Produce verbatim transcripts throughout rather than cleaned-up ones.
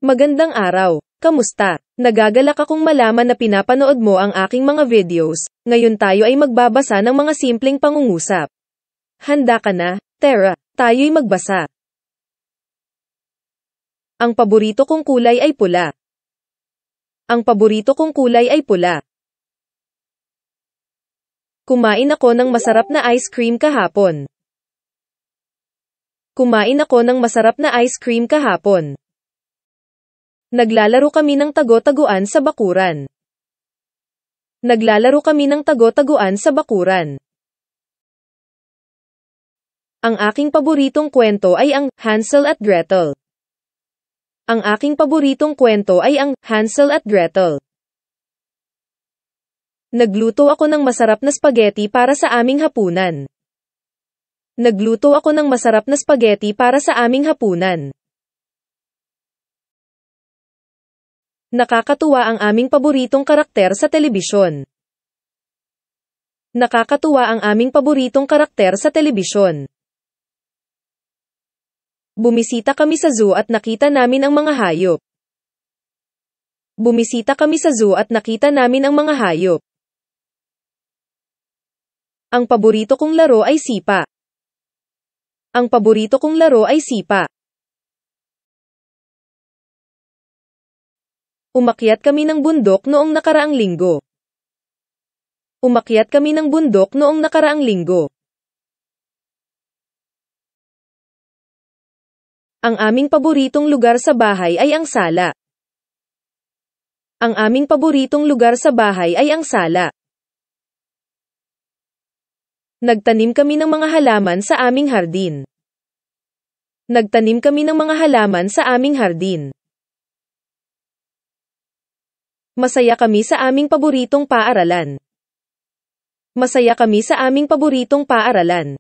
Magandang araw. Kamusta? Nagagalak akong malaman na pinapanood mo ang aking mga videos. Ngayon tayo ay magbabasa ng mga simpleng pangungusap. Handa ka na? Tara, tayo'y magbasa. Ang paborito kong kulay ay pula. Ang paborito kong kulay ay pula. Kumain ako ng masarap na ice cream kahapon. Kumain ako ng masarap na ice cream kahapon. Naglalaro kami ng tago-taguan sa bakuran. Naglalaro kami ng tago-taguan sa bakuran. Ang aking paboritong kwento ay ang Hansel at Gretel. Ang aking paboritong kwento ay ang Hansel at Gretel. Nagluto ako ng masarap na spaghetti para sa aming hapunan. Nagluto ako ng masarap na spaghetti para sa aming hapunan. Nakakatuwa ang aming paboritong karakter sa telebisyon. Nakakatuwa ang aming paboritong karakter sa telebisyon. Bumisita kami sa zoo at nakita namin ang mga hayop. Bumisita kami sa zoo at nakita namin ang mga hayop. Ang paborito kong laro ay sipa. Ang paborito kong laro ay sipa. Umakyat kami ng bundok noong nakaraang linggo. Umakyat kami ng bundok noong nakaraang linggo. Ang aming paboritong lugar sa bahay ay ang sala. Ang aming paboritong lugar sa bahay ay ang sala. Nagtanim kami ng mga halaman sa aming hardin. Nagtanim kami ng mga halaman sa aming hardin. Masaya kami sa aming paboritong paaralan. Masaya kami sa aming paboritong paaralan.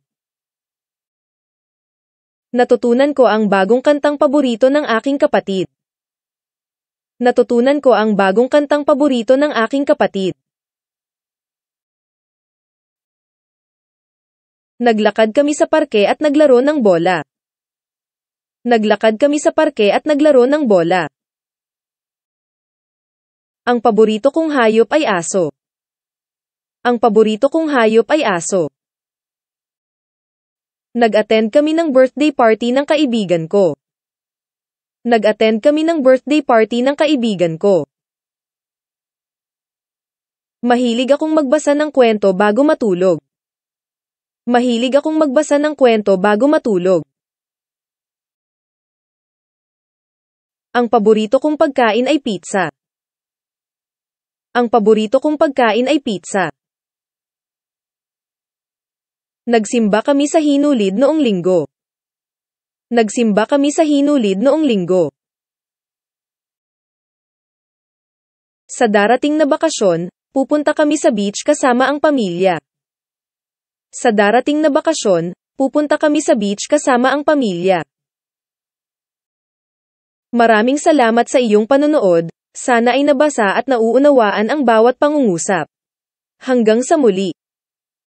Natutunan ko ang bagong kantang paborito ng aking kapatid. Natutunan ko ang bagong kantang paborito ng aking kapatid. Naglakad kami sa parke at naglaro ng bola. Naglakad kami sa parke at naglaro ng bola. Ang paborito kong hayop ay aso. Ang paborito kong hayop ay aso. Nag-attend kami ng birthday party ng kaibigan ko. Nag-attend kami ng birthday party ng kaibigan ko. Mahilig akong magbasa ng kwento bago matulog. Mahilig akong magbasa ng kwento bago matulog. Ang paborito kong pagkain ay pizza. Ang paborito kong pagkain ay pizza. Nagsimba kami sa hinulid noong linggo. Nagsimba kami sa hinulid noong linggo. Sa darating na bakasyon, pupunta kami sa beach kasama ang pamilya. Sa darating na bakasyon, pupunta kami sa beach kasama ang pamilya. Maraming salamat sa iyong panonood. Sana ay nabasa at nauunawaan ang bawat pangungusap. Hanggang sa muli.